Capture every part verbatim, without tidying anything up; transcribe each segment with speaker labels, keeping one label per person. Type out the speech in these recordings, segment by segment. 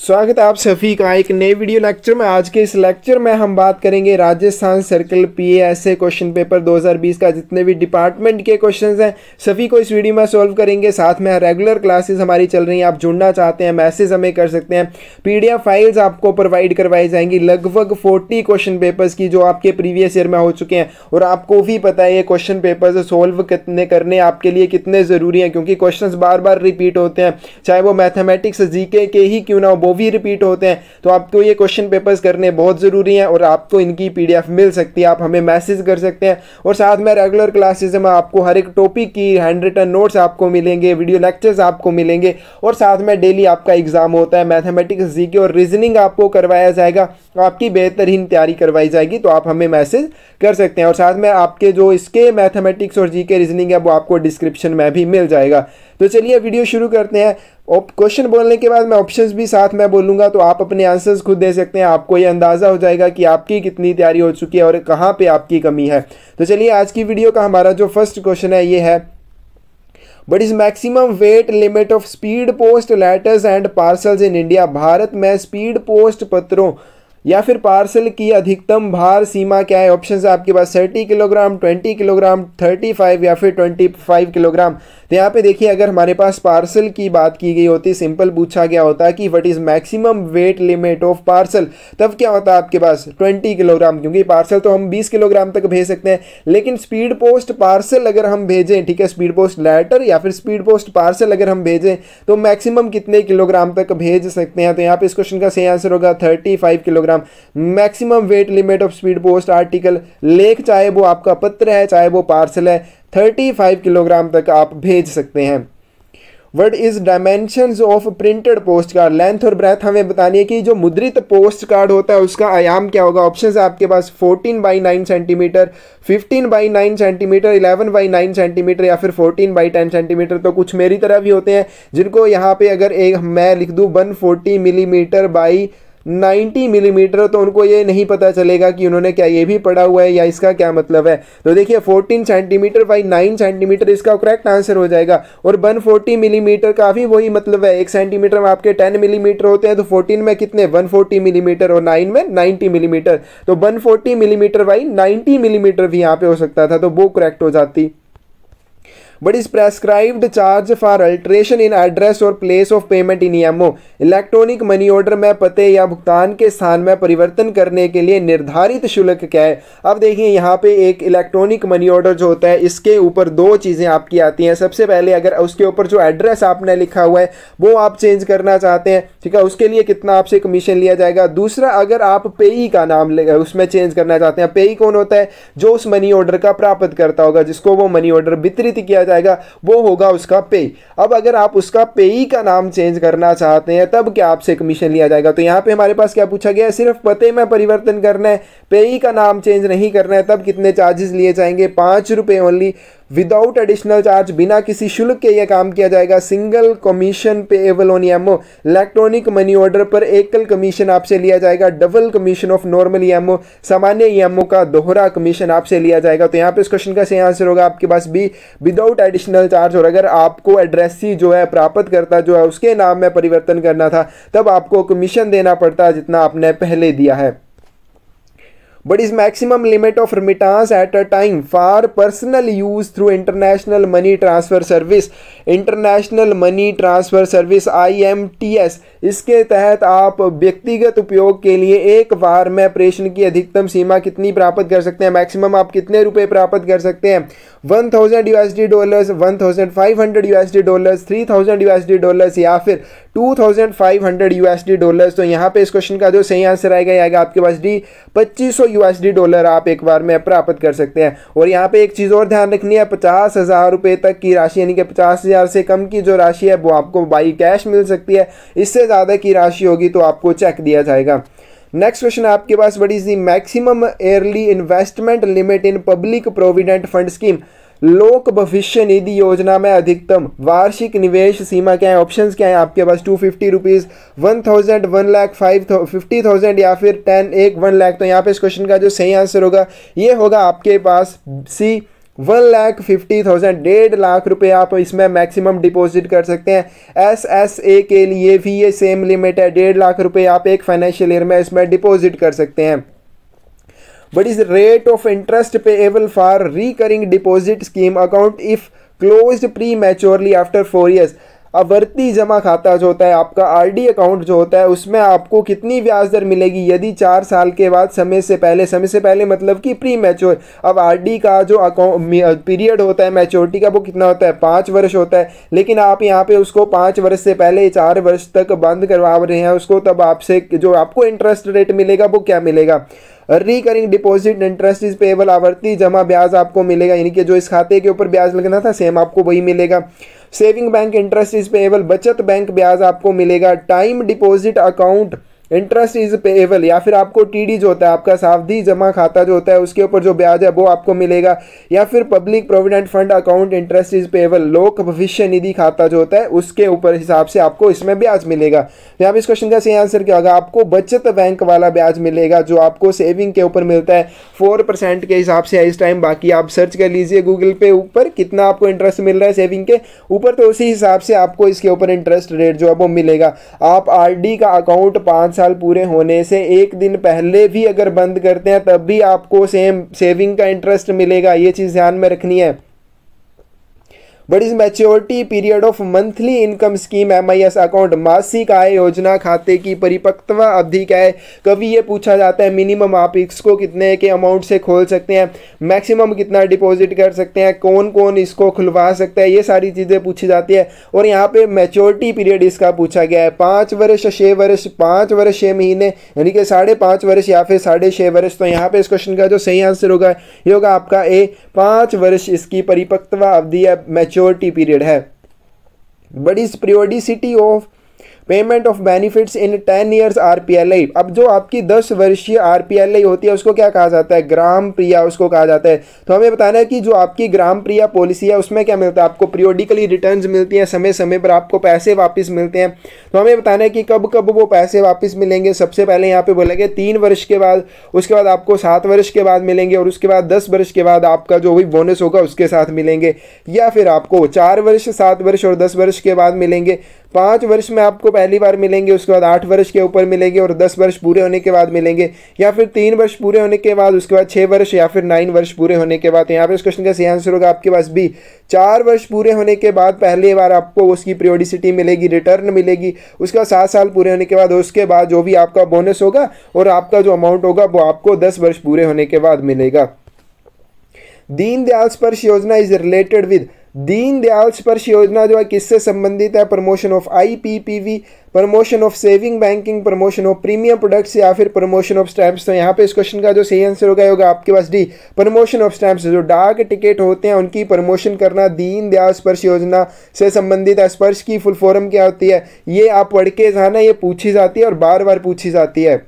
Speaker 1: स्वागत है आप सभी का एक नए वीडियो लेक्चर में। आज के इस लेक्चर में हम बात करेंगे Rajasthan circle PASA question paper दो हज़ार बीस का जितने भी डिपार्टमेंट के क्वेश्चंस हैं सभी को इस वीडियो में सॉल्व करेंगे। साथ में रेगुलर क्लासेस हमारी चल रही हैं, आप जुड़ना चाहते हैं मैसेज हमें कर सकते हैं। पीडीएफ फाइल्स आपको प्रोवाइड करवाई जाएंगी लगभग फोर्टी क्वेश्चन पेपर्स की जो आपके प्रीवियस ईयर में हो चुके हैं, और आपको भी पता है ये क्वेश्चन पेपर्स सोल्व कितने करने आपके लिए कितने ज़रूरी हैं, क्योंकि क्वेश्चन बार बार रिपीट होते हैं, चाहे वो मैथमेटिक्स जीके के ही क्यों ना हो वो भी रिपीट होते हैं। तो आपको ये क्वेश्चन पेपर्स करने बहुत ज़रूरी हैं और आपको इनकी पीडीएफ मिल सकती है, आप हमें मैसेज कर सकते हैं। और साथ में रेगुलर क्लासेस में आपको हर एक टॉपिक की हैंड रिटन नोट्स आपको मिलेंगे, वीडियो लेक्चर्स आपको मिलेंगे, और साथ में डेली आपका एग्जाम होता है मैथमेटिक्स जीके और रीजनिंग आपको करवाया जाएगा, आपकी बेहतरीन तैयारी करवाई जाएगी। तो आप हमें मैसेज कर सकते हैं और साथ में आपके जो इसके मैथमेटिक्स और जीके रीजनिंग है वो आपको डिस्क्रिप्शन में भी मिल जाएगा। तो चलिए वीडियो शुरू करते हैं। क्वेश्चन बोलने के बाद मैं ऑप्शंस भी साथ में बोलूंगा तो आप अपने आंसर्स खुद दे सकते हैं, आपको ये अंदाज़ा हो जाएगा कि आपकी कितनी तैयारी हो चुकी है और कहाँ पे आपकी कमी है। तो चलिए आज की वीडियो का हमारा जो फर्स्ट क्वेश्चन है ये है, what is maximum weight limit of speed post letters and parcels in India. Bharat में स्पीड पोस्ट पत्रों या फिर पार्सल की अधिकतम भार सीमा क्या है। ऑप्शन है आपके पास thirty kilogram, twenty kilogram, thirty five या फिर ट्वेंटी फाइव किलोग्राम। तो यहाँ पे देखिए अगर हमारे पास पार्सल की बात की गई होती, सिंपल पूछा गया होता कि what is maximum weight limit of parcel, तब क्या होता आपके पास ट्वेंटी किलोग्राम, क्योंकि पार्सल तो हम बीस किलोग्राम तक भेज सकते हैं। लेकिन स्पीड पोस्ट पार्सल अगर हम भेजें, ठीक है, स्पीड पोस्ट लेटर या फिर स्पीड पोस्ट पार्सल अगर हम भेजें तो मैक्सिमम कितने किलोग्राम तक भेज सकते हैं। तो यहाँ पे इस क्वेश्चन का सही आंसर होगा thirty five kilogram. Maximum weight limit of speed post article लेख, चाहे वो आपका पत्र है चाहे वो पार्सल है, पैंतीस किलोग्राम तक आप भेज सकते हैं। What is dimensions of printed post card. Length और ब्रेथ हमें बतानी है कि जो मुद्रित पोस्ट कार्ड होता है उसका आयाम क्या होगा। ऑप्शन है आपके पास fourteen by nine centimetre, fifteen by nine centimetre, eleven by nine centimetre या फिर फोर्टीन बाई टेन सेंटीमीटर। तो कुछ मेरी तरह भी होते हैं जिनको यहाँ पे अगर एक मैं लिख दूँ one forty millimetre by ninety millimetre, तो उनको ये नहीं पता चलेगा कि उन्होंने क्या ये भी पढ़ा हुआ है या इसका क्या मतलब है। तो देखिए fourteen centimetre by nine centimetre इसका करेक्ट आंसर हो जाएगा। और वन फोर्टी मिलीमीटर का भी वही मतलब है, एक सेंटीमीटर में आपके टेन मिलीमीटर होते हैं, तो फोर्टीन में कितने वन फोर्टी मिलीमीटर और नाइन में नाइन्टी मिलीमीटर। तो one forty millimetre by ninety millimetre भी यहाँ पे हो सकता था, तो वो करेक्ट हो जाती। What is prescribed charge for alteration in address और place of payment in E M O। Electronic money order में पते या भुगतान के स्थान में परिवर्तन करने के लिए निर्धारित शुल्क क्या है। अब देखिए यहाँ पे एक इलेक्ट्रॉनिक मनी ऑर्डर जो होता है इसके ऊपर दो चीज़ें आपकी आती हैं। सबसे पहले अगर उसके ऊपर जो एड्रेस आपने लिखा हुआ है वो आप चेंज करना चाहते हैं, ठीक है, उसके लिए कितना आपसे कमीशन लिया जाएगा। दूसरा, अगर आप पेई का नाम उसमें चेंज करना चाहते हैं, पेई कौन होता है, जो उस मनी ऑर्डर का प्राप्त करता होगा, जिसको वो मनी ऑर्डर वितरित किया जाएगा, वो होगा उसका पे। अब अगर आप उसका पेई का नाम चेंज करना चाहते हैं तब क्या आपसे कमीशन लिया जाएगा। तो यहाँ पे हमारे पास क्या पूछा गया है, सिर्फ पते में परिवर्तन करना है, पेई का नाम चेंज नहीं करना है, तब कितने चार्जेस लिए जाएंगे, पाँच रुपये ओनली, विदाउट एडिशनल चार्ज, बिना किसी शुल्क के यह काम किया जाएगा। Single commission payable on EMO, electronic money order पर एकल कमीशन आपसे लिया जाएगा। Double commission of normal EMO, सामान्य ईएमओ का दोहरा कमीशन आपसे लिया जाएगा। तो यहाँ पे इस क्वेश्चन का सही आंसर होगा आपके पास बी, विदाउट एडिशनल चार्ज। और अगर आपको एड्रेसी जो है प्राप्त करता जो है उसके नाम में परिवर्तन करना था तब आपको कमीशन देना पड़ता जितना आपने पहले दिया है। What is maximum limit of remittance at a time for personal use through international money transfer service। International money transfer service I M T S, इसके तहत आप व्यक्तिगत उपयोग के लिए एक बार में प्रेषण की अधिकतम सीमा कितनी प्राप्त कर सकते हैं। मैक्सिमम आप कितने रुपए प्राप्त कर सकते हैं, one thousand USD dollars, one thousand five hundred USD dollars, three thousand USD dollars या फिर two thousand five hundred USD dollars. तो यहाँ पे इस क्वेश्चन का जो सही आंसर आएगा आएगा आपके पास डी, पच्चीस सौ यूएसडी डॉलर आप एक बार में प्राप्त कर सकते हैं। और यहाँ पे एक चीज़ और ध्यान रखनी है, पचास हज़ार रुपये तक की राशि यानी कि पचास हज़ार से कम की जो राशि है वो आपको बाई कैश मिल सकती है, इससे ज़्यादा की राशि होगी तो आपको चेक दिया जाएगा। नेक्स्ट क्वेश्चन आपके पास, what is the maximum yearly investment limit in public provident fund scheme. लोक भविष्य निधि योजना में अधिकतम वार्षिक निवेश सीमा क्या है। ऑप्शंस क्या है आपके पास, two fifty rupees, one thousand, one lakh, five fifty thousand या फिर टेन, एक वन लाख। तो यहाँ पे इस क्वेश्चन का जो सही आंसर होगा ये होगा आपके पास C, one lakh fifty thousand डेढ़ लाख रुपए आप इसमें मैक्सिमम डिपॉजिट कर सकते हैं। एस एस ए के लिए भी ये सेम लिमिट है, डेढ़ लाख रुपए आप एक फाइनेंशियल ईयर में इसमें डिपॉजिट कर सकते हैं। What is the rate of interest payable for recurring deposit scheme account if closed prematurely after four years? आवर्ती जमा खाता जो होता है आपका आरडी अकाउंट जो होता है उसमें आपको कितनी ब्याज दर मिलेगी यदि चार साल के बाद समय से पहले, समय से पहले मतलब कि प्री मैच्योर। अब आरडी का जो अकाउंट पीरियड होता है मैच्योरिटी का वो कितना होता है, पाँच वर्ष होता है, लेकिन आप यहाँ पे उसको पाँच वर्ष से पहले चार वर्ष तक बंद करवा रहे हैं उसको, तब आपसे जो आपको इंटरेस्ट रेट मिलेगा वो क्या मिलेगा, recurring deposit interest is payable, आवर्ती जमा ब्याज आपको मिलेगा, यानी कि जो इस खाते के ऊपर ब्याज लगना था सेम आपको वही मिलेगा। Saving bank interest is payable, बचत बैंक ब्याज आपको मिलेगा। Time deposit account interest is payable, या फिर आपको टीडी जो होता है आपका सावधि जमा खाता जो होता है उसके ऊपर जो ब्याज है वो आपको मिलेगा। या फिर public provident fund account interest is payable, लोक भविष्य निधि खाता जो होता है उसके ऊपर हिसाब से आपको इसमें ब्याज मिलेगा। यहाँ पे इस क्वेश्चन का सही आंसर क्या होगा, आपको बचत बैंक वाला ब्याज मिलेगा जो आपको सेविंग के ऊपर मिलता है फोर परसेंट के हिसाब से इस टाइम। बाकी आप सर्च कर लीजिए गूगल पे ऊपर कितना आपको इंटरेस्ट मिल रहा है सेविंग के ऊपर, तो उसी हिसाब से आपको इसके ऊपर इंटरेस्ट रेट जो है वो मिलेगा। आप आरडी का अकाउंट पाँच साल पूरे होने से एक दिन पहले भी अगर बंद करते हैं तब भी आपको सेम सेविंग का इंटरेस्ट मिलेगा, ये चीज़ ध्यान में रखनी है। But is maturity period of monthly income scheme M I S account, मासिक आय योजना खाते की परिपक्वता अवधि क्या है, कभी ये पूछा जाता है। मिनिमम आप इसको कितने के अमाउंट से खोल सकते हैं, मैक्सिमम कितना डिपॉजिट कर सकते हैं, कौन कौन इसको खुलवा सकता है, ये सारी चीज़ें पूछी जाती है। और यहाँ पे मैच्योरिटी पीरियड इसका पूछा गया है पाँच वर्ष, छः वर्ष, पाँच वर्ष छः महीने, यानी कि साढ़े पाँच वर्ष या फिर साढ़े छः वर्ष। तो यहाँ पे इस क्वेश्चन का जो सही आंसर होगा ये होगा आपका ए, पाँच वर्ष इसकी परिपक्वता अवधि है, मैच्योरिटी पीरियड है। But is periodicity of payment of benefits in ten years RPLI, अब जो आपकी दस वर्षीय आरपीएलआई होती है उसको क्या कहा जाता है, ग्राम प्रिया उसको कहा जाता है। तो हमें बताना है कि जो आपकी ग्राम प्रिया पॉलिसी है उसमें क्या मिलता है, आपको पीरियोडिकली रिटर्न्स मिलती हैं, समय समय पर आपको पैसे वापस मिलते हैं। तो हमें बताना है कि कब कब वो पैसे वापस मिलेंगे। सबसे पहले यहाँ पे बोलेंगे तीन वर्ष के बाद, उसके बाद आपको सात वर्ष के बाद मिलेंगे, और उसके बाद दस वर्ष के बाद आपका जो भी बोनस होगा उसके साथ मिलेंगे, या फिर आपको चार वर्ष, सात वर्ष और दस वर्ष के बाद मिलेंगे। पाँच वर्ष में आपको पहली बार मिलेंगे, उसके बाद आठ वर्ष के ऊपर मिलेंगे और दस वर्ष पूरे होने के बाद मिलेंगे, या फिर तीन वर्ष पूरे होने के बाद उसके बाद छः वर्ष, या फिर नाइन वर्ष पूरे होने के बाद। यहाँ पे इस क्वेश्चन का सही आंसर होगा आपके पास बी, चार वर्ष पूरे होने के बाद पहली बार आपको उसकी पीरियोडिसिटी मिलेगी, रिटर्न मिलेगी। उसके बाद सात साल पूरे होने के बाद, उसके बाद जो भी आपका बोनस होगा और आपका जो अमाउंट होगा वो आपको दस वर्ष पूरे होने के बाद मिलेगा। दीनदयाल स्पर्श योजना इज रिलेटेड विद, दीनदयाल स्पर्श योजना जो है किससे संबंधित है, promotion of IPPB, promotion of saving banking, promotion of premium products, या फिर प्रमोशन ऑफ स्टैम्प्स। तो यहाँ पे इस क्वेश्चन का जो सही आंसर होगा होगा आपके पास डी, प्रमोशन ऑफ स्टैम्प्स। जो डाक टिकट होते हैं उनकी प्रमोशन करना दीनदयाल स्पर्श योजना से संबंधित है। स्पर्श की फुल फॉर्म क्या होती है, ये आप पढ़ के जाना, ये पूछी जाती है और बार बार पूछी जाती है।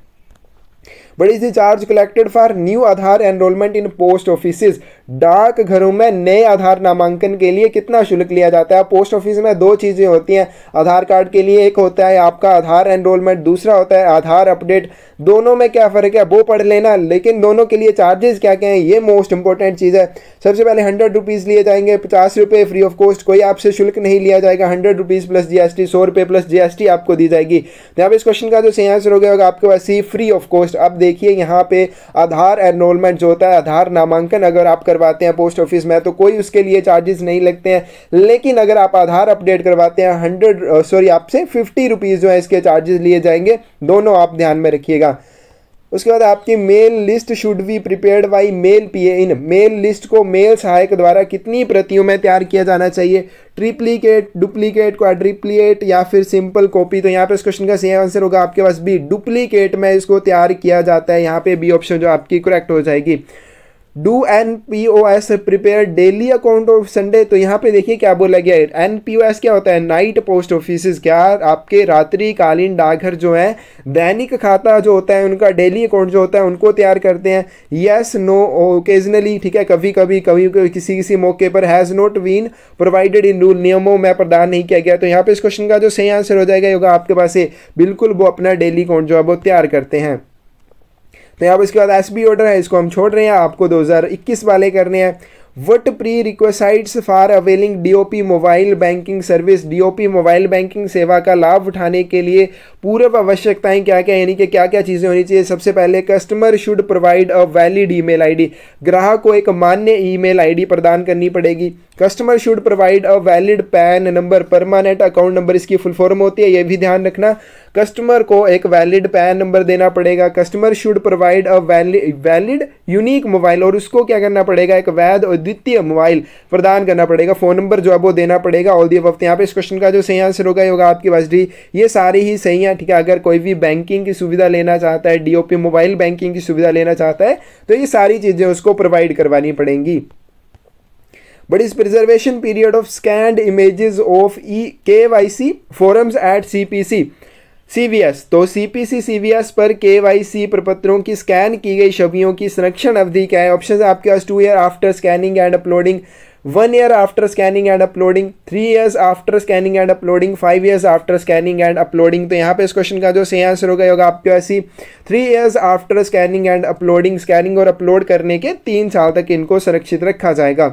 Speaker 1: But is the charge collected for new Aadhaar enrolment in post offices, डाक घरों में नए आधार नामांकन के लिए कितना शुल्क लिया जाता है। पोस्ट ऑफिस में दो चीज़ें होती हैं आधार कार्ड के लिए, एक होता है आपका आधार एनरोलमेंट, दूसरा होता है आधार अपडेट। दोनों में क्या फ़र्क है वो पढ़ लेना, लेकिन दोनों के लिए चार्जेस क्या क्या हैं ये मोस्ट इंपॉर्टेंट चीज़ है। सबसे पहले हंड्रेड रुपीज़ लिए जाएंगे, पचास रुपये फ्री ऑफ कॉस्ट, कोई आपसे शुल्क नहीं लिया जाएगा। हंड्रेड रुपीज़ प्लस जीएसटी, सौ रुपये प्लस जीएसटी आपको दी जाएगी। यहाँ पे इस क्वेश्चन का जो सही आंसर हो गया होगा आपके पास सी, फ्री ऑफ कॉस्ट। अब देखिए यहाँ पे आधार एनरोलमेंट जो होता है, आधार नामांकन अगर आप करवाते हैं पोस्ट ऑफिस में तो कोई उसके लिए चार्जेस नहीं लगते हैं, लेकिन अगर आप आधार अपडेट करवाते हैं हंड्रेड सॉरी आपसे फिफ्टी रुपीज़ जो है इसके चार्जेस लिए जाएंगे। दोनों आप ध्यान में रखिएगा। उसके बाद आपकी mail list should be prepared by mail PA in, mail list को मेल सहायक द्वारा कितनी प्रतियों में तैयार किया जाना चाहिए, ट्रिप्लीकेट, डुप्लीकेट, क्वाड्रिप्लीकेट या फिर सिंपल कॉपी। तो यहाँ पे इस क्वेश्चन का सही आंसर होगा आपके पास बी, डुप्लीकेट में इसको तैयार किया जाता है। यहाँ पे बी ऑप्शन जो आपकी करेक्ट हो जाएगी। Do N P O S prepare daily account of Sunday, तो यहाँ पे देखिए क्या बोला गया है, एन पी ओ एस क्या होता है, नाइट पोस्ट ऑफिस। क्या आपके रात्रिकालीन डाकघर जो है दैनिक खाता जो होता है उनका डेली अकाउंट जो होता है उनको तैयार करते हैं। यस, नो, ओकेजनली, ठीक है, कभी कभी कभी किसी किसी मौके पर। Has not been provided in rule, नियमों में प्रदान नहीं किया गया। तो यहाँ पे इस क्वेश्चन का जो सही आंसर हो जाएगा होगा आपके पास है बिल्कुल, वो अपना डेली अकाउंट जो है वो तैयार करते हैं। तो यहाँ पर इसके बाद एस बी ऑर्डर है, इसको हम छोड़ रहे हैं, आपको दो हज़ार इक्कीस वाले करने हैं। What prerequisites for availing DOP mobile banking service, DOP mobile banking सेवा का लाभ उठाने के लिए पूर्व आवश्यकताएं क्या क्या, यानी कि क्या क्या चीज़ें होनी चाहिए। सबसे पहले customer should provide a valid email ID, ग्राहक को एक मान्य ईमेल आईडी प्रदान करनी पड़ेगी। Customer should provide a valid PAN number, permanent account number इसकी फुल फॉर्म होती है, ये भी ध्यान रखना। कस्टमर को एक वैलिड पैन नंबर देना पड़ेगा। Customer should provide a valid valid unique mobile, और उसको क्या करना पड़ेगा, एक वैध और द्वितीय मोबाइल प्रदान करना पड़ेगा। फोन नंबर जो है वो देना पड़ेगा। ऑल दी अबव, यहाँ पे इस क्वेश्चन का जो सही आंसर होगा होगा आपके पास डी। ये सारी ही सही है, ठीक है। अगर कोई भी बैंकिंग की सुविधा लेना चाहता है, डीओपी मोबाइल बैंकिंग की सुविधा लेना चाहता है, तो ये सारी चीजें उसको प्रोवाइड करवानी पड़ेंगी। But is preservation period of scanned images of e K Y C forms at C P C C V S, तो C P C C V S पर K Y C प्रपत्रों की स्कैन की गई छवियों की संरक्षण अवधि क्या है। ऑप्शन है आपके पास two year after scanning and uploading, one year after scanning and uploading, three years after scanning and uploading, five years after scanning and uploading. तो यहाँ पे इस क्वेश्चन का जो सही आंसर होगा होगा आपके पास ही three years after scanning and uploading. Scanning और अपलोड करने के तीन साल तक इनको सुरक्षित रखा जाएगा।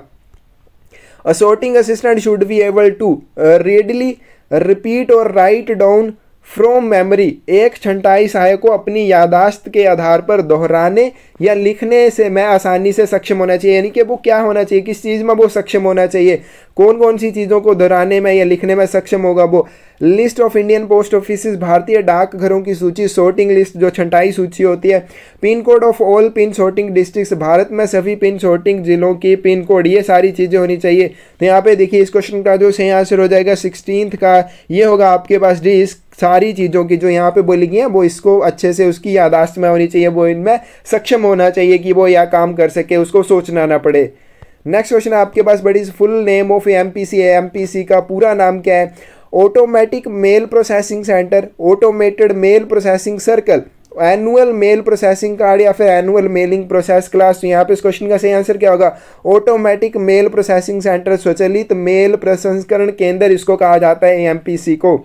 Speaker 1: A sorting assistant should be able to uh, readily repeat or write down from memory, एक छंटाई सहायक को अपनी यादाश्त के आधार पर दोहराने या लिखने से मैं आसानी से सक्षम होना चाहिए, यानी कि वो क्या होना चाहिए, किस चीज़ में वो सक्षम होना चाहिए, कौन कौन सी चीज़ों को दोहराने में या लिखने में सक्षम होगा वो। List of Indian post office, भारतीय डाकघरों की सूची, सॉर्टिंग लिस्ट जो छंटाई सूची होती है। Pin code of all pin sorting districts, भारत में सभी पिन सॉर्टिंग जिलों की पिन कोड, ये सारी चीज़ें होनी चाहिए। तो यहाँ पे देखिए इस क्वेश्चन का जो सही आंसर हो जाएगा सिक्सटीन्थ का, ये होगा आपके पास डी। इस सारी चीज़ों की जो यहाँ पे बोली गई हैं वो इसको अच्छे से उसकी यादाश्त में होनी चाहिए, वो इनमें सक्षम होना चाहिए कि वो यह काम कर सके, उसको सोचना ना पड़े। नेक्स्ट क्वेश्चन आपके पास बड़ी full name of M P C है। एम पी सी का पूरा नाम क्या है। Automatic mail processing centre, automated mail processing circle, annual mail processing card या फिर एनुअल मेलिंग प्रोसेस क्लास। तो यहाँ पे इस क्वेश्चन का सही आंसर क्या होगा, ऑटोमेटिक मेल प्रोसेसिंग सेंटर, स्वचालित मेल प्रसंस्करण केंद्र इसको कहा जाता है एम पी सी को।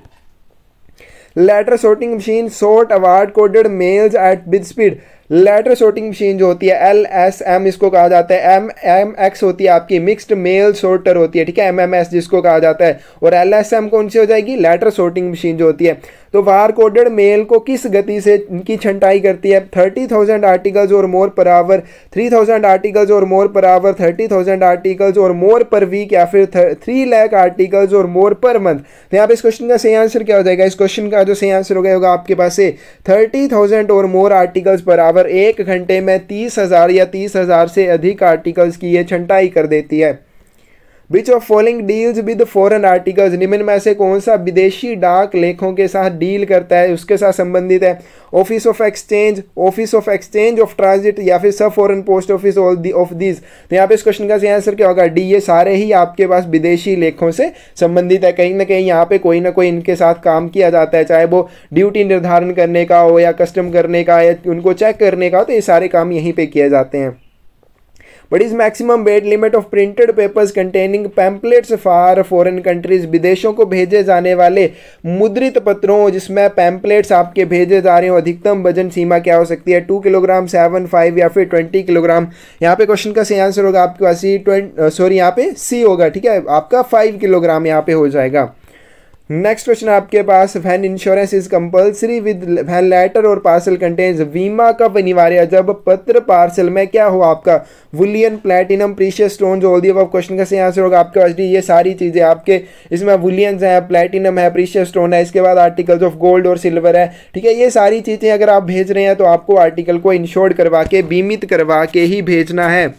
Speaker 1: Letter sorting machine sort award coded mails at with speed, letter sorting machine जो होती है एल एस एम इसको कहा जाता है। एम एम एक्स होती है आपकी मिक्स्ड मेल सॉर्टर होती है, ठीक है, एम एम एस जिसको कहा जाता है। और एल एस एम कौन सी हो जाएगी, लेटर सॉर्टिंग मशीन जो होती है। तो बार कोडेड मेल को किस गति से इनकी छंटाई करती है, थर्टी थाउजेंड आर्टिकल्स और मोर per hour, three thousand articles और मोर per hour, thirty thousand articles और मोर पर वीक या फिर थ्री लाख आर्टिकल्स और मोर पर मंथ। तो यहाँ पे इस क्वेश्चन का सही आंसर क्या हो जाएगा, इस क्वेश्चन का जो सही आंसर हो गया होगा आपके पास से थर्टी थाउजेंड और मोर आर्टिकल्स पर आवर, एक घंटे में तीस हजार या तीस हजार से अधिक आर्टिकल्स की ये छंटाई कर देती है। Which of following deals with foreign articles, निम्न में से कौन सा विदेशी डाक लेखों के साथ डील करता है, उसके साथ संबंधित है। Office of exchange, office of exchange of transit या फिर sub foreign post office all the of these. तो यहाँ पे इस क्वेश्चन का सही आंसर क्या होगा, डी। ये सारे ही आपके पास विदेशी लेखों से संबंधित है, कहीं ना कहीं यहाँ पे कोई ना कोई इनके साथ काम किया जाता है, चाहे वो ड्यूटी निर्धारण करने का हो या कस्टम करने का या उनको चेक करने का हो, तो ये सारे काम यहीं पे किए जाते हैं। What is maximum weight limit of printed papers containing pamphlets for foreign countries, विदेशों को भेजे जाने वाले मुद्रित पत्रों जिसमें पैम्पलेट्स आपके भेजे जा रहे हो, अधिकतम वजन सीमा क्या हो सकती है, टू किलोग्राम, सेवन, फाइव या फिर ट्वेंटी किलोग्राम। यहाँ पे क्वेश्चन का सही आंसर होगा आपके पास सी ट्वेंटी सॉरी यहाँ पे सी होगा, ठीक है, आपका फाइव किलोग्राम यहाँ पे हो जाएगा। नेक्स्ट क्वेश्चन आपके पास, when insurance is compulsory with when letter और पार्सल कंटेन्स, बीमा कब अनिवार्य, जब पत्र पार्सल में क्या हो आपका, वुलियन, प्लेटिनम, प्रीशियस स्टोन, जो ऑल ऑफ क्वेश्चन का सही आंसर होगा आपके पास डी। ये सारी चीज़ें आपके इसमें वुलियंस है, प्लेटिनम है, प्रीशियस स्टोन है, इसके बाद आर्टिकल्स ऑफ गोल्ड और सिल्वर है, ठीक है। ये सारी चीज़ें अगर आप भेज रहे हैं तो आपको आर्टिकल को इंश्योर्ड करवा के, बीमित करवा के ही भेजना है।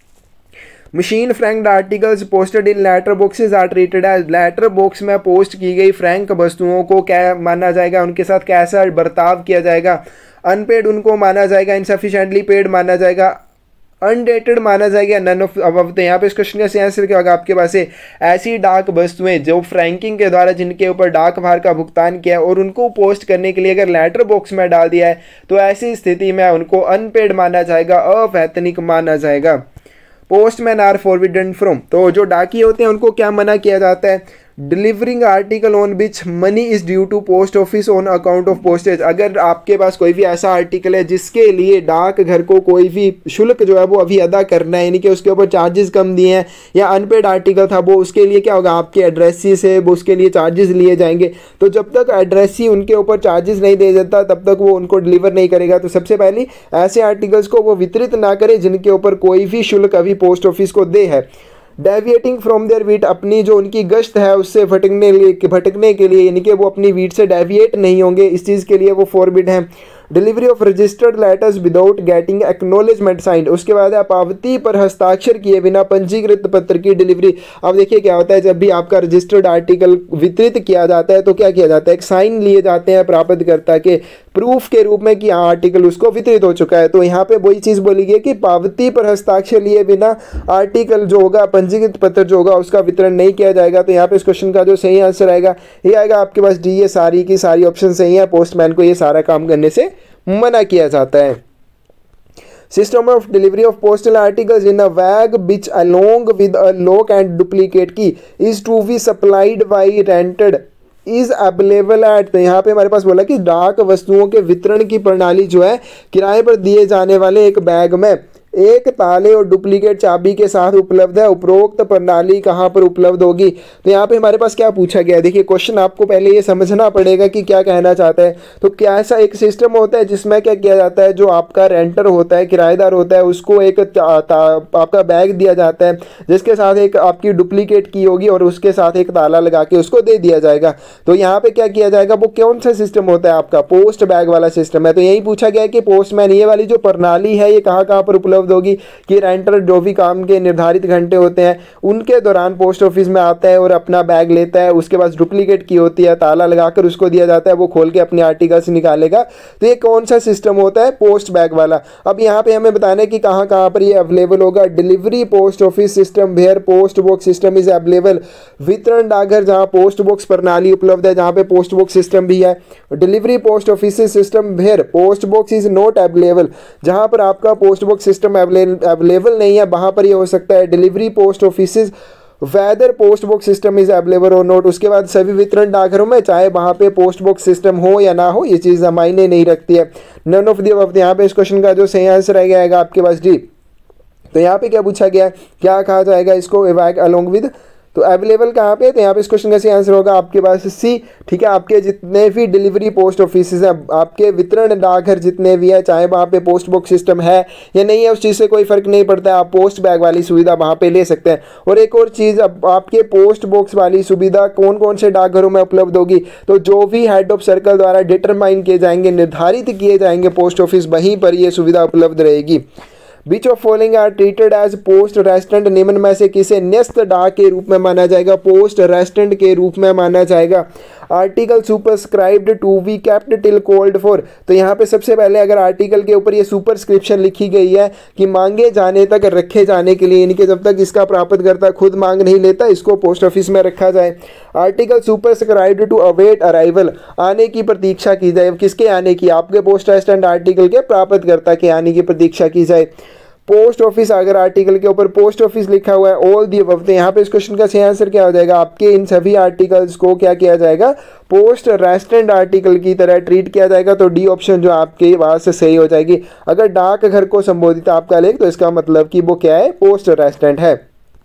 Speaker 1: Machine franked articles posted in letter boxes are treated as, letter box में पोस्ट की गई फ्रैंक वस्तुओं को क्या माना जाएगा, उनके साथ कैसा बर्ताव किया जाएगा। अनपेड उनको माना जाएगा, इनसफिशिएंटली पेड माना जाएगा, अनडेटेड माना जाएगा, नन ऑफ अबव। तो यहाँ पे इस क्वेश्चन का सही आंसर क्या होगा आपके पास है, ऐसी डाक वस्तुएं जो फ्रैंकिंग के द्वारा जिनके ऊपर डाक भार का भुगतान किया है और उनको पोस्ट करने के लिए अगर लेटर बॉक्स में डाल दिया है तो ऐसी स्थिति में उनको अनपेड माना जाएगा, अवैतनिक माना जाएगा। पोस्टमैन आर फॉरबिडन फ्रॉम, तो जो डाकिये होते हैं उनको क्या मना किया जाता है, delivering article on which money is due to post office on account of postage. अगर आपके पास कोई भी ऐसा आर्टिकल है जिसके लिए डाक घर को कोई भी शुल्क जो है वो अभी अदा करना है, यानी कि उसके ऊपर चार्जेस कम दिए हैं या अनपेड आर्टिकल था वो, उसके लिए क्या होगा, आपके एड्रेसी से वो उसके लिए चार्जेस लिए जाएंगे। तो जब तक एड्रेसी उनके ऊपर चार्जेस नहीं दे जाता तब तक वो उनको डिलीवर नहीं करेगा। तो सबसे पहले ऐसे आर्टिकल्स को वो वितरित ना करे जिनके ऊपर कोई भी शुल्क अभी पोस्ट ऑफिस को दे है। डेविएटिंग फ्रॉम देयर वीट, अपनी जो उनकी गश्त है उससे भटकने भटकने के लिए, यानी कि वो अपनी वीट से डेविएट नहीं होंगे, इस चीज़ के लिए वो फॉरबिड हैं। Delivery of registered letters without getting acknowledgement signed, उसके बाद है पावती पर हस्ताक्षर किए बिना पंजीकृत पत्र की डिलीवरी। अब देखिए क्या होता है, जब भी आपका रजिस्टर्ड आर्टिकल वितरित किया जाता है तो क्या किया जाता है, एक साइन लिए जाते हैं प्राप्तकर्ता के प्रूफ के रूप में कि हाँ आर्टिकल उसको वितरित हो चुका है। तो यहाँ पे वही चीज़ बोली गई कि पावती पर हस्ताक्षर लिए बिना आर्टिकल जो होगा, पंजीकृत पत्र जो होगा, उसका वितरण नहीं किया जाएगा। तो यहाँ पे इस क्वेश्चन का जो सही आंसर आएगा ये आएगा आपके पास डी। ये सारी की सारी ऑप्शन सही है, पोस्टमैन को ये सारा काम करने से मना किया जाता है। System of delivery of postal articles in a bag which along with a lock and duplicate key is to be supplied by rented is available at. तो यहाँ पे हमारे पास बोला कि डाक वस्तुओं के वितरण की प्रणाली जो है किराए पर दिए जाने वाले एक बैग में एक ताले और डुप्लीकेट चाबी के साथ उपलब्ध है। उपरोक्त प्रणाली कहाँ पर उपलब्ध होगी। तो यहाँ पे हमारे पास क्या पूछा गया है, देखिए क्वेश्चन आपको पहले ये समझना पड़ेगा कि क्या कहना चाहता है। तो क्या ऐसा एक सिस्टम होता है जिसमें क्या किया जाता है, जो आपका रेंटर होता है, किराएदार होता है, उसको एक आपका बैग दिया जाता है जिसके साथ एक आपकी डुप्लीकेट की होगी और उसके साथ एक ताला लगा के उसको दे दिया जाएगा। तो यहाँ पे क्या किया जाएगा, वो कौन सा सिस्टम होता है, आपका पोस्ट बैग वाला सिस्टम है। तो यही पूछा गया है कि पोस्टमैन ये वाली जो प्रणाली है ये कहाँ कहाँ पर उपलब्ध होगी, कि रेंटर जो भी काम के निर्धारित घंटे होते हैं उनके दौरान पोस्ट ऑफिस में आता है और अपना बैग लेता है, उसके बाद डुप्लीकेट की होती है, ताला लगाकर उसको दिया जाता है, वो खोल के अपने आर्टिकल्स निकालेगा। तो ये कौन सा सिस्टम होता है, पोस्ट बैग वाला। अब यहाँ पे हमें बताना है कि कहाँ कहाँ पर ये अवेलेबल होगा। Delivery post office system where post box system is available, वितरण डाकघर जहाँ पोस्ट बॉक्स प्रणाली उपलब्ध है, जहाँ पे पोस्ट बॉक्स सिस्टम भी है। Delivery post office system where post box is not available, जहाँ पर आपका पोस्ट बॉक्स सिस्टम अवेलेबल नहीं है वहां पर ये हो सकता है। Delivery post office whether post box system is available और नोट, उसके बाद सभी वितरण डाकघरों में चाहे वहां पे पोस्ट बॉक्स सिस्टम हो या ना हो ये चीज़ मायने नहीं रखती है। नन ऑफ दी अबव, यहाँ पे इस क्वेश्चन का जो सही आंसर आ जाएगा आपके पास डी। तो यहाँ पे क्या पूछा गया है, क्या कहा जाएगा इसको, बैग अलोंग विद। तो अवेलेबल कहाँ पे, तो यहाँ पे इस क्वेश्चन का सही आंसर होगा आपके पास सी। ठीक है, आपके जितने भी डिलीवरी पोस्ट ऑफिस हैं, आपके वितरण डाकघर जितने भी है, चाहे वहाँ पे पोस्ट बॉक्स सिस्टम है या नहीं है उस चीज़ से कोई फर्क नहीं पड़ता है, आप पोस्ट बैग वाली सुविधा वहाँ पे ले सकते हैं। और एक और चीज़, अब आपके पोस्ट बॉक्स वाली सुविधा कौन कौन से डाकघरों में उपलब्ध होगी, तो जो भी हेड ऑफ सर्कल द्वारा डिटरमाइन किए जाएंगे, निर्धारित किए जाएंगे पोस्ट ऑफिस, वहीं पर ये सुविधा उपलब्ध रहेगी। Which of following are treated as post restaurant, निम्न में से किसे न्यस्त डाक के रूप में माना जाएगा, पोस्ट रेस्टोरेंट के रूप में माना जाएगा। Article superscribed to be kept till called for, तो यहाँ पे सबसे पहले अगर आर्टिकल के ऊपर ये सुपरस्क्रिप्शन लिखी गई है कि मांगे जाने तक रखे जाने के लिए, यानी कि जब तक इसका प्राप्तकर्ता खुद मांग नहीं लेता इसको पोस्ट ऑफिस में रखा जाए। Article superscribed to await arrival, आने की प्रतीक्षा की जाए, किसके आने की, आपके पोस्ट रेस्टोरेंट आर्टिकल के प्राप्तकर्ता के आने की प्रतीक्षा की जाए। पोस्ट ऑफिस, अगर आर्टिकल के ऊपर पोस्ट ऑफिस लिखा हुआ है, ऑल दी अबव, तो यहाँ पे इस क्वेश्चन का सही आंसर क्या हो जाएगा, आपके इन सभी आर्टिकल्स को क्या किया जाएगा, पोस्ट रेस्टोरेंट आर्टिकल की तरह ट्रीट किया जाएगा। तो डी ऑप्शन जो आपके पास से सही हो जाएगी। अगर डाक घर को संबोधित आपका लेख तो इसका मतलब कि वो क्या है, पोस्ट रेस्टोरेंट है।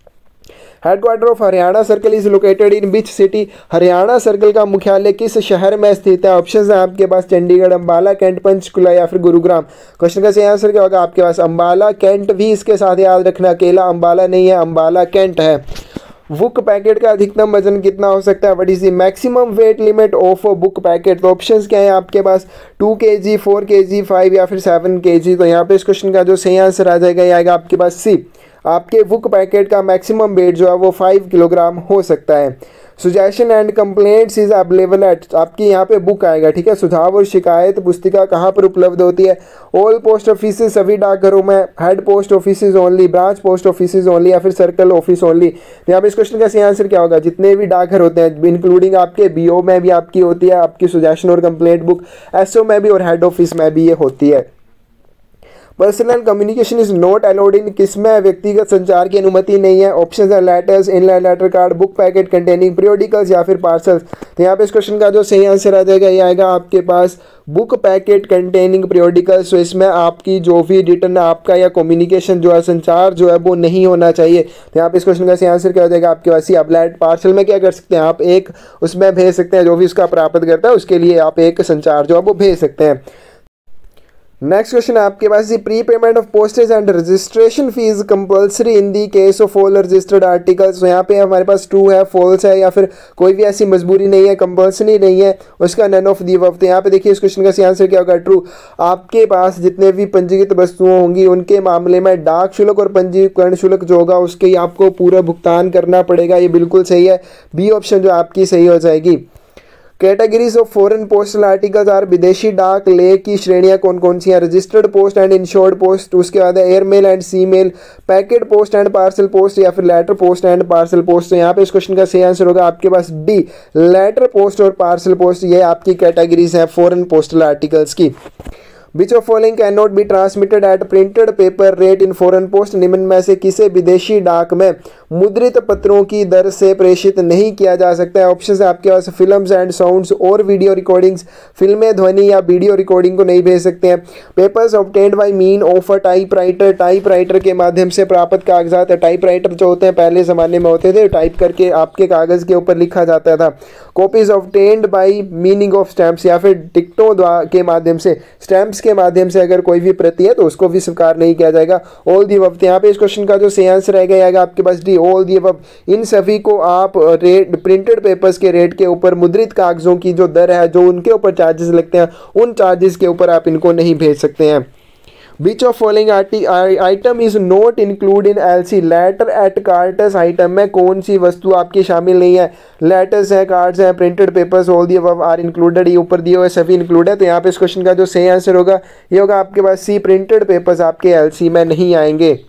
Speaker 1: Headquarter of Haryana circle is located in which city, Haryana circle का मुख्यालय किस शहर में स्थित है। ऑप्शन है आपके पास चंडीगढ़, अंबाला, कैंट, पंचकुला या फिर गुरुग्राम। क्वेश्चन का सही आंसर क्या होगा आपके पास, अंबाला, कैंट भी इसके साथ याद रखना, अकेला अंबाला नहीं है, अंबाला कैंट है। बुक पैकेट का अधिकतम वजन कितना हो सकता है, what is the maximum weight limit of book packet. तो ऑप्शंस क्या है आपके पास, टू के जी, फोर के जी, फाइव या फिर सेवन के जी। तो यहाँ पे इस क्वेश्चन का जो सही आंसर आ जाएगा ये आएगा आपके पास सी। आपके बुक पैकेट का मैक्सिमम वेट जो है वो फाइव किलोग्राम हो सकता है। Suggestion and complaints is available at, आपकी यहाँ पे बुक आएगा, ठीक है। सुझाव और शिकायत पुस्तिका कहाँ पर उपलब्ध होती है, ऑल पोस्ट ऑफिस, सभी डाकघरों में, head post office only, branch post office only या फिर सर्कल ऑफिस ओनली। तो यहाँ पे इस क्वेश्चन का सही आंसर क्या होगा, जितने भी डाकघर होते हैं इंक्लूडिंग आपके बीओ में भी आपकी होती है आपकी सुजेशन और कंप्लेंट बुक, एसओ में भी और हेड ऑफिस में भी ये होती है। Personal and communication is not allowed in, किसमें व्यक्तिगत संचार की अनुमति नहीं है? ऑप्शन है letters, inland letter card, book packet containing periodicals या फिर पार्सल्स। तो यहाँ पे इस क्वेश्चन का जो सही आंसर आ जाएगा ये आएगा आपके पास बुक पैकेट कंटेनिंग पीरियोडिकल्स। तो इसमें आपकी जो भी रिटर्न आपका या कम्युनिकेशन जो है, संचार जो है वो नहीं होना चाहिए। तो यहाँ पे इस क्वेश्चन का सही आंसर क्या हो जाएगा आपके पास? अब लेट पार्सल में क्या कर सकते हैं आप, एक उसमें भेज सकते हैं, जो भी उसका प्राप्त करता है उसके लिए आप एक संचार जो है वो भेज सकते हैं। नेक्स्ट क्वेश्चन है आपके पास, pre payment of postage and registration fees compulsory in the case of all registered articles. तो यहाँ पे हमारे पास ट्रू है, फॉल्स है, या फिर कोई भी ऐसी मजबूरी नहीं है, कंपल्सरी नहीं है, उसका नन ऑफ दी अबव। तो यहाँ पे देखिए इस क्वेश्चन का सही आंसर क्या होगा? ट्रू। आपके पास जितने भी पंजीकृत वस्तुएं होंगी उनके मामले में डाक शुल्क और पंजीकरण शुल्क जो होगा उसके आपको पूरा भुगतान करना पड़ेगा। ये बिल्कुल सही है, बी ऑप्शन जो आपकी सही हो जाएगी। Categories of foreign postal articles are, विदेशी डाक ले की श्रेणियां कौन कौन सी हैं? Registered post and insured post, उसके बाद है air mail and sea mail, packet post and parcel post, या फिर letter post and parcel post. तो यहाँ पे इस क्वेश्चन का सही आंसर होगा आपके पास बी, लेटर पोस्ट और पार्सल पोस्ट। ये आपकी कैटेगरीज हैं फॉरेन पोस्टल आर्टिकल्स की। Which of following cannot be transmitted at printed paper rate in foreign post? निम्न में से किसे विदेशी डाक में मुद्रित पत्रों की दर से प्रेषित नहीं किया जा सकता है? ऑप्शन है आपके पास फिल्म्स एंड साउंड्स और वीडियो रिकॉर्डिंग्स, फिल्में, ध्वनि या वीडियो रिकॉर्डिंग को नहीं भेज सकते हैं। Papers obtained by mean of a typewriter, typewriter के माध्यम से प्राप्त कागजात। टाइपराइटर जो होते हैं पहले ज़माने में होते थे, टाइप करके आपके कागज़ के ऊपर लिखा जाता था। Copies obtained by meaning of stamps, या फिर टिकटों के माध्यम से, स्टैम्प्स के माध्यम से अगर कोई भी प्रति है तो उसको भी स्वीकार नहीं किया जाएगा। All the above. यहाँ पे इस क्वेश्चन का जो सही आंसर रहेगा आएगा आपके पास डी, ऑल दी अबव। इन सभी को आप रेट, प्रिंटेड पेपर्स के रेट के ऊपर मुद्रित कागजों की जो दर है, जो उनके ऊपर चार्जेस लगते हैं, उन चार्जेस के ऊपर आप इनको नहीं भेज सकते हैं। Which of following item is not included in L C? Letter at cards item में कौन सी वस्तु आपकी शामिल नहीं है? लेटर्स हैं, कार्ड्स हैं, printed papers, all the above are included. ये ऊपर दिए हुए सभी इंक्लूड है। तो यहाँ पे इस क्वेश्चन का जो सही आंसर होगा ये होगा आपके पास सी, प्रिंटेड पेपर्स आपके एल सी में नहीं आएंगे।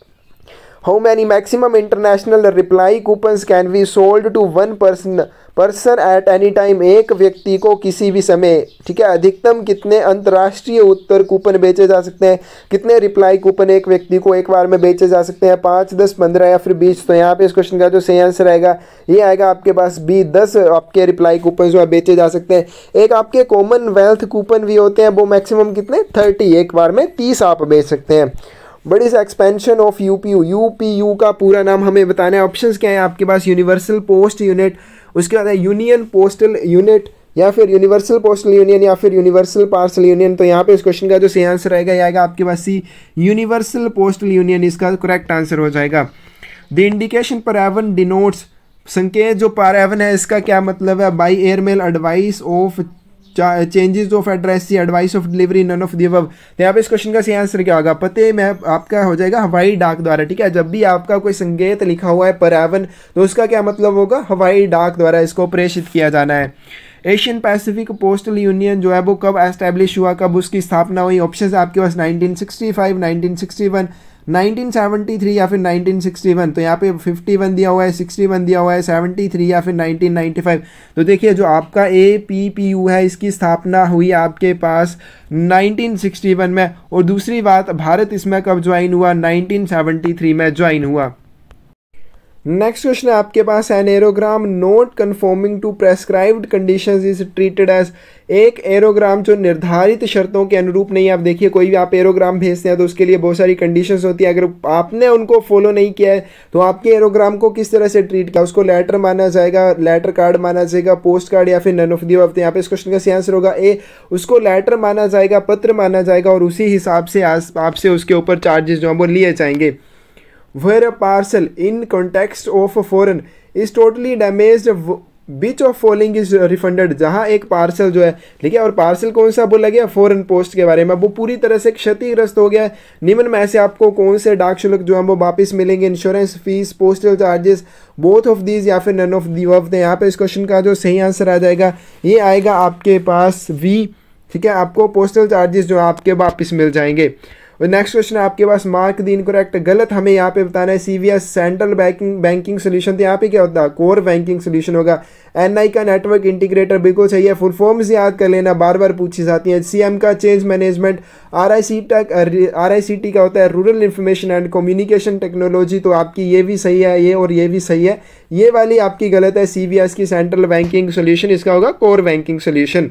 Speaker 1: How many maximum international reply coupons can be sold to one person person at any time? एक व्यक्ति को किसी भी समय, ठीक है, अधिकतम कितने अंतर्राष्ट्रीय उत्तर कूपन बेचे जा सकते हैं? कितने रिप्लाई कूपन एक व्यक्ति को एक बार में बेचे जा सकते हैं? पाँच, दस, पंद्रह या फिर बीस? तो यहाँ पे इस क्वेश्चन का जो सही आंसर आएगा ये आएगा आपके पास बी, दस आपके रिप्लाई कूपन जो है बेचे जा सकते हैं। एक आपके कॉमनवेल्थ कूपन भी होते हैं, वो मैक्सिमम कितने? थर्टी, एक बार में तीस आप बेच सकते हैं। But is expansion of UPU, UPU का पूरा नाम हमें बताना है। ऑप्शंस क्या है आपके पास? यूनिवर्सल पोस्ट यूनिट, उसके बाद है यूनियन पोस्टल यूनिट, या फिर यूनिवर्सल पोस्टल यूनियन, या फिर यूनिवर्सल पार्सल यूनियन। तो यहाँ पे इस क्वेश्चन का जो सही आंसर आएगा ये आएगा आपके पास सी, यूनिवर्सल पोस्टल यूनियन इसका करेक्ट आंसर हो जाएगा। द इंडिकेशन पर एवन डिनोट्स, संकेत जो पर एवन है इसका क्या मतलब है? By airmail, advice of changes of address, advice of delivery, none of the above. तो यहाँ पे इस क्वेश्चन का सही आंसर क्या होगा? पते में आपका हो जाएगा हवाई डाक द्वारा। ठीक है, जब भी आपका कोई संकेत लिखा हुआ है परावन, तो उसका क्या मतलब होगा? हवाई डाक द्वारा इसको प्रेषित किया जाना है। एशियन पैसिफिक पोस्टल यूनियन जो है वो कब एस्टैब्लिश हुआ, कब उसकी स्थापना हुई? ऑप्शन आपके पास nineteen sixty five, nineteen sixty one, nineteen seventy three या फिर नाइनटीन सिक्सटी वन। तो यहाँ पे फिफ्टी वन दिया हुआ है, सिक्सटी वन दिया हुआ है, सेवेंटी थ्री या फिर नाइनटीन नाइंटी फाइव। तो देखिए जो आपका ए पी पी यू है इसकी स्थापना हुई आपके पास नाइनटीन सिक्सटी वन में, और दूसरी बात भारत इसमें कब ज्वाइन हुआ? नाइनटीन सेवेंटी थ्री में ज्वाइन हुआ। नेक्स्ट क्वेश्चन है आपके पास, an aerogramme not conforming to prescribed conditions is treated as. एक एरोग्राम जो निर्धारित शर्तों के अनुरूप नहीं है। आप देखिए कोई भी आप एरोग्राम भेजते हैं तो उसके लिए बहुत सारी कंडीशंस होती है, अगर आपने उनको फॉलो नहीं किया है तो आपके एरोग्राम को किस तरह से ट्रीट किया? उसको लेटर माना जाएगा, लेटर कार्ड माना जाएगा, पोस्ट कार्ड, या फिर नन ऑफ द अबव। यहाँ पे इस क्वेश्चन का सही आंसर होगा ए, उसको लेटर माना जाएगा, पत्र माना जाएगा, और उसी हिसाब से आपसे उसके ऊपर चार्जेस जो है वो लिए जाएंगे। Where a parcel in context of a foreign is totally damaged, which of following is refunded? जहाँ एक पार्सल जो है, ठीक है, और पार्सल कौन सा बोला गया? फॉरेन पोस्ट के बारे में, वो पूरी तरह से क्षतिग्रस्त हो गया है। निम्न में से आपको कौन से डाक शुल्क जो है वो वापस मिलेंगे? Insurance fees, postal charges, both of these, या फिर नन ऑफ दी अबव। यहाँ पे इस क्वेश्चन का जो सही आंसर आ जाएगा ये आएगा आपके पास वी, ठीक है, आपको पोस्टल चार्जेस जो आपके वापस मिल जाएंगे। और नेक्स्ट क्वेश्चन है आपके पास मार्क द इनकरेक्ट, गलत हमें यहाँ पे बताना है। सीवीएस सेंट्रल बैंकिंग बैंकिंग सोल्यूशन, तो यहाँ पे क्या होता है कोर बैंकिंग सोल्यूशन होगा। एनआई का नेटवर्क इंटीग्रेटर बिल्कुल सही है, फुल फॉर्म्स याद कर लेना, बार बार पूछी जाती है। सीएम का चेंज मैनेजमेंट, आरआईसी तक आरआईसीटी का होता है rural information and communication technology, तो आपकी ये भी सही है, ये और ये भी सही है, ये वाली आपकी गलत है। सीवीएस की सेंट्रल बैंकिंग सोल्यूशन, इसका होगा core banking solution.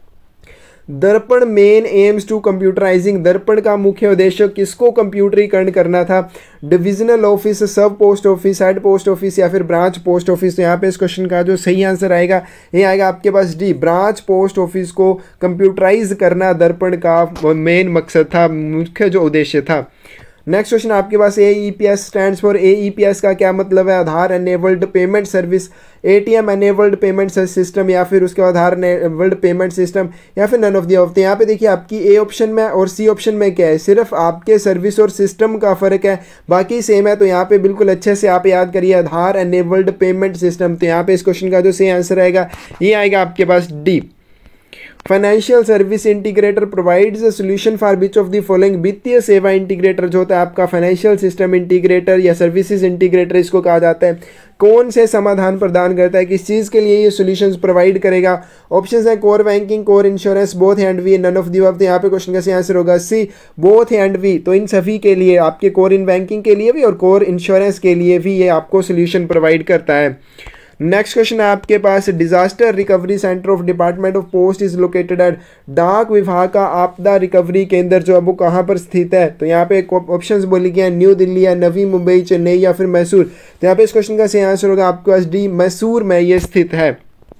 Speaker 1: Darpan main aims to computerising, Darpan का मुख्य उद्देश्य किसको कंप्यूटरीकरण करना था। Divisional office, sub post office, head post office या फिर ब्रांच पोस्ट ऑफिस। तो यहाँ पे इस क्वेश्चन का जो सही आंसर आएगा ये आएगा आपके पास डी, ब्रांच पोस्ट ऑफिस को कंप्यूटराइज करना दर्पण का मेन मकसद था, मुख्य जो उद्देश्य था। नेक्स्ट क्वेश्चन आपके पास A E P S stands for, A E P S का क्या मतलब है। Aadhaar enabled payment service, ATM enabled payment system, या फिर उसके बाद आधार एनेबल्ड पेमेंट सिस्टम, या फिर नन ऑफ दी ऑफ। तो यहाँ पे देखिए आपकी ए ऑप्शन में और सी ऑप्शन में क्या है, सिर्फ आपके सर्विस और सिस्टम का फर्क है, बाकी सेम है। तो यहाँ पे बिल्कुल अच्छे से आप याद करिए आधार एनेबल्ड पेमेंट सिस्टम। तो यहाँ पे इस क्वेश्चन का जो सही आंसर आएगा ये आएगा आपके पास D. Financial service integrator provides a solution for which of the following, वित्तीय सेवा इंटीग्रेटर जो होता है आपका फाइनेंशियल सिस्टम इंटीग्रेटर या सर्विसेज इंटीग्रेटर इसको कहा जाता है, कौन से समाधान प्रदान करता है, किस चीज़ के लिए ये सॉल्यूशंस प्रोवाइड करेगा। ऑप्शंस है core banking, core insurance, both and B, none of the above. तो यहाँ पे क्वेश्चन का सही आंसर होगा सी, बोथ एंड वी। तो इन सभी के लिए, आपके कोर इन बैंकिंग के लिए भी और कोर इंश्योरेंस के लिए भी ये आपको सोल्यूशन प्रोवाइड करता है। नेक्स्ट क्वेश्चन है आपके पास, disaster recovery centre of department of post is located at, डाक विभाग का आपदा रिकवरी केंद्र जो है वो कहाँ पर स्थित है। तो यहाँ पे ऑप्शंस बोली गई है न्यू दिल्ली या नवी मुंबई, चेन्नई या फिर मैसूर। तो यहाँ पे इस क्वेश्चन का सही आंसर होगा आपके पास डी, मैसूर में ये स्थित है।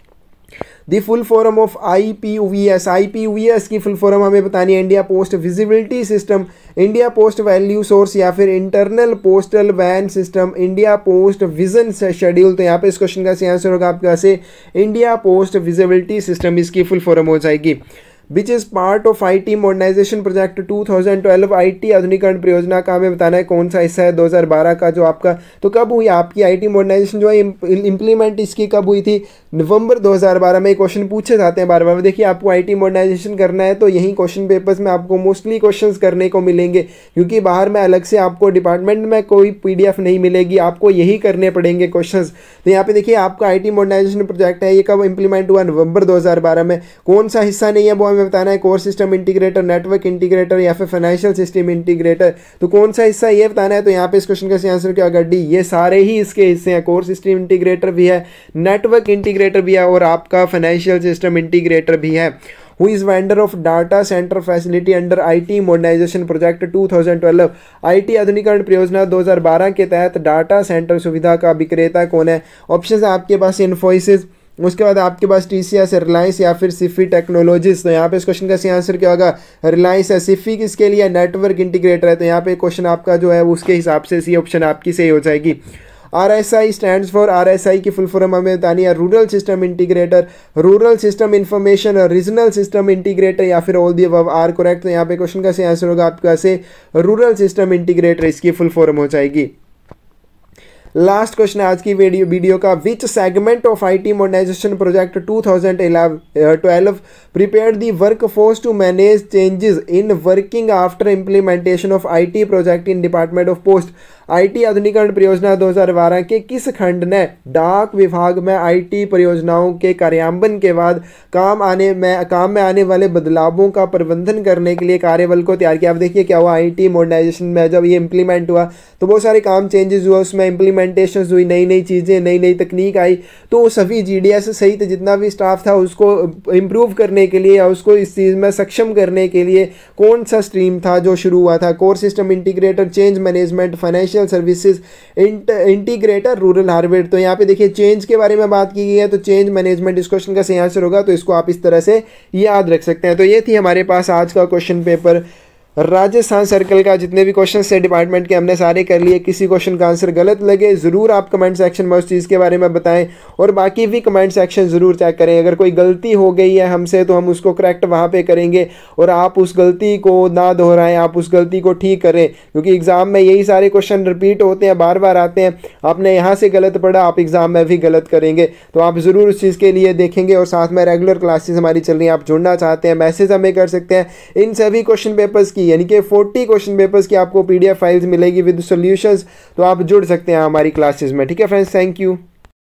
Speaker 1: The full form of I P V S, I P V S की फुल फॉर्म हमें बतानी है India post visibility system, India post value source या फिर इंटरनल पोस्टल वैन system, India post vision schedule. तो यहाँ पे इस क्वेश्चन का सही आंसर होगा आपके पास इंडिया पोस्ट विजिबिलिटी सिस्टम, इसकी फुल फॉर्म हो जाएगी। Which is part of I T modernisation project two thousand twelve, I T आधुनिकरण परियोजना का हमें बताना है कौन सा हिस्सा है दो हज़ार बारह का जो आपका। तो कब हुई आपकी आई टी मॉडर्नाइजेशन जो है इम्प्लीमेंट इसकी कब हुई थी, नवंबर दो हज़ार बारह में। क्वेश्चन पूछे जाते हैं बार बार। देखिए आपको आई टी मॉडर्नाइजेशन करना है तो यही क्वेश्चन पेपर्स में आपको मोस्टली क्वेश्चंस करने को मिलेंगे, क्योंकि बाहर में अलग से आपको डिपार्टमेंट में कोई पीडीएफ नहीं मिलेगी, आपको यही करने पड़ेंगे क्वेश्चंस। तो यहाँ पे देखिए आपका आई टी मॉडर्नाइजेशन प्रोजेक्ट है, ये कब इंप्लीमेंट हुआ, नवंबर दो हज़ार बारह में। कौन सा हिस्सा नहीं है वो हमें बताना है, core system integrator, network integrator या फिर फाइनेंशियल सिस्टम इंटीग्रेटर। तो कौन सा हिस्सा ये बताना है। तो यहाँ पे इस क्वेश्चन का सही आंसर क्या होगा डी, ये सारे ही इसके हिस्से हैं, कोर सिस्टम इंटीग्रेटर भी है, नेटवर्क इंटीग्रेटर भी है और आपका फाइनेंशियल सिस्टम इंटीग्रेटर भी है। Who is vendor of data center facility under I T modernization project two thousand twelve, I T आधुनिकरण परियोजना दो हज़ार बारह के तहत डाटा सेंटर सुविधा का विक्रेता कौन है। ऑप्शन है आपके पास इन्फोसिस, उसके बाद आपके पास टीसीएस, रिलायंस या फिर सिफी टेक्नोलॉजीज। तो यहाँ पे इस क्वेश्चन का सही आंसर क्या होगा, रिलायंस है। सिफी किसके लिए, नेटवर्क इंटीग्रेटर है। तो यहाँ पे क्वेश्चन आपका जो है उसके हिसाब से सी ऑप्शन आपकी सही हो जाएगी। R S I stands for, R S I की फुल फॉर्म हमें बतानी है rural system integrator, rural system information, regional system integrator या फिर all the above are correct. तो यहाँ पे क्वेश्चन का सही आंसर होगा आपका से रूरल सिस्टम इंटीग्रेटर, इसकी फुल फॉर्म हो जाएगी। लास्ट क्वेश्चन है आज की वीडियो वीडियो का, which segment of I T modernisation project two thousand twelve prepared the work force to manage changes in working after implementation of I T project in department of post. I T आधुनिकरण परियोजना दो हज़ार बारह के किस खंड ने डाक विभाग में आई टी परियोजनाओं के कार्यान्वयन के बाद काम आने में काम में आने वाले बदलावों का प्रबंधन करने के लिए कार्यबल को तैयार किया। अब देखिए क्या हुआ, आई टी मॉडर्नाइजेशन में जब ये इम्प्लीमेंट हुआ तो बहुत सारे काम चेंजेस हुआ, उसमें इम्प्लीमेंटेशन हुई, नई नई चीज़ें, नई नई तकनीक आई। तो सभी जी डी एस सहित जितना भी स्टाफ था उसको इम्प्रूव करने के लिए या उसको इस चीज़ में सक्षम करने के लिए कौन सा स्ट्रीम था जो शुरू हुआ था, core system integrator, change management, financial services integrator, rural harvest. तो यहाँ पे देखिए चेंज के बारे में बात की गई है, तो चेंज मैनेजमेंट इस क्वेश्चन का सही आंसर होगा। तो इसको आप इस तरह से याद रख सकते हैं। तो ये थी हमारे पास आज का क्वेश्चन पेपर। राजस्थान सर्कल का जितने भी क्वेश्चन थे डिपार्टमेंट के हमने सारे कर लिए। किसी क्वेश्चन का आंसर गलत लगे ज़रूर आप कमेंट सेक्शन में उस चीज़ के बारे में बताएं और बाकी भी कमेंट सेक्शन ज़रूर चेक करें। अगर कोई गलती हो गई है हमसे तो हम उसको करेक्ट वहाँ पे करेंगे और आप उस गलती को ना दोहराएं, आप उस गलती को ठीक करें, क्योंकि एग्ज़ाम में यही सारे क्वेश्चन रिपीट होते हैं, बार बार आते हैं। आपने यहाँ से गलत पढ़ा, आप एग्ज़ाम में भी गलत करेंगे। तो आप ज़रूर उस चीज़ के लिए देखेंगे और साथ में रेगुलर क्लासेस हमारी चल रही हैं, आप जुड़ना चाहते हैं मैसेज हमें कर सकते हैं। इन सभी क्वेश्चन पेपर्स की की यानी कि फोर्टी क्वेश्चन पेपर्स की आपको पीडीएफ फाइल्स मिलेगी विद सॉल्यूशंस। तो आप जुड़ सकते हैं हमारी क्लासेस में। ठीक है फ्रेंड्स, थैंक यू।